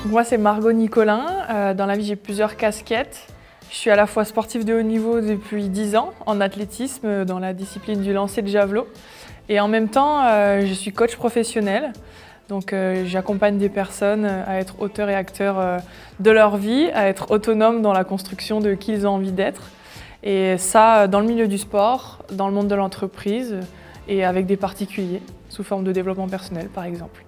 Moi, c'est Margot Nicolin. Dans la vie, j'ai plusieurs casquettes. Je suis à la fois sportive de haut niveau depuis 10 ans en athlétisme dans la discipline du lancer de javelot. Et en même temps, je suis coach professionnel. Donc j'accompagne des personnes à être auteurs et acteurs de leur vie, à être autonomes dans la construction de qui ils ont envie d'être. Et ça, dans le milieu du sport, dans le monde de l'entreprise et avec des particuliers, sous forme de développement personnel par exemple.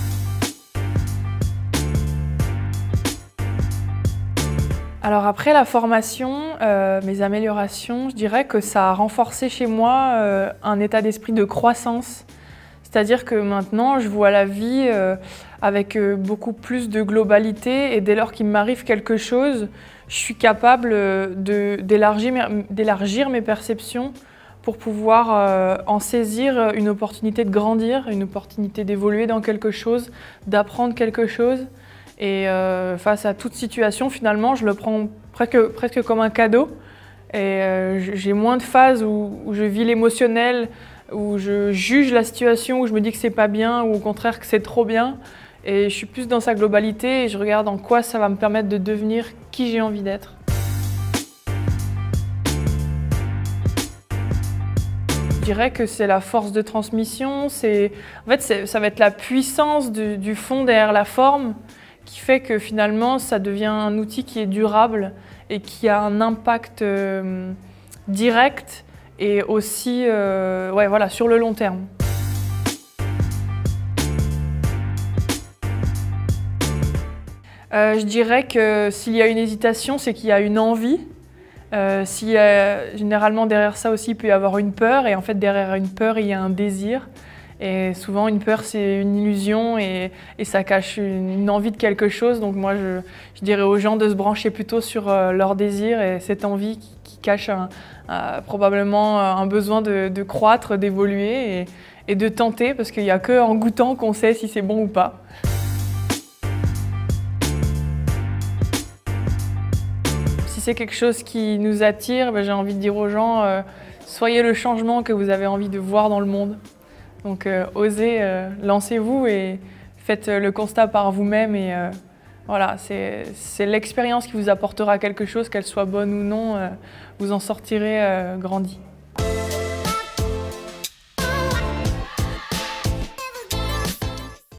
Alors après la formation, mes améliorations, je dirais que ça a renforcé chez moi un état d'esprit de croissance. C'est-à-dire que maintenant, je vois la vie avec beaucoup plus de globalité et dès lors qu'il m'arrive quelque chose, je suis capable d'élargir mes perceptions pour pouvoir en saisir une opportunité de grandir, une opportunité d'évoluer dans quelque chose, d'apprendre quelque chose. Et face à toute situation, finalement, je le prends presque comme un cadeau. Et j'ai moins de phases où je vis l'émotionnel, où je juge la situation, où je me dis que c'est pas bien, ou au contraire que c'est trop bien. Et je suis plus dans sa globalité et je regarde en quoi ça va me permettre de devenir qui j'ai envie d'être. Je dirais que c'est la force de transmission, en fait, ça va être la puissance du fond derrière la forme qui fait que finalement ça devient un outil qui est durable et qui a un impact direct et aussi voilà, sur le long terme. Je dirais que s'il y a une hésitation, c'est qu'il y a une envie. Généralement derrière ça aussi il peut y avoir une peur et en fait derrière une peur il y a un désir. Et souvent une peur c'est une illusion et ça cache une envie de quelque chose. Donc moi je dirais aux gens de se brancher plutôt sur leur désir et cette envie qui cache probablement un besoin de croître, d'évoluer et de tenter parce qu'il n'y a qu'en goûtant qu'on sait si c'est bon ou pas. Si c'est quelque chose qui nous attire, j'ai envie de dire aux gens soyez le changement que vous avez envie de voir dans le monde. Donc osez, lancez-vous et faites le constat par vous-même et voilà, c'est l'expérience qui vous apportera quelque chose, qu'elle soit bonne ou non, vous en sortirez grandi.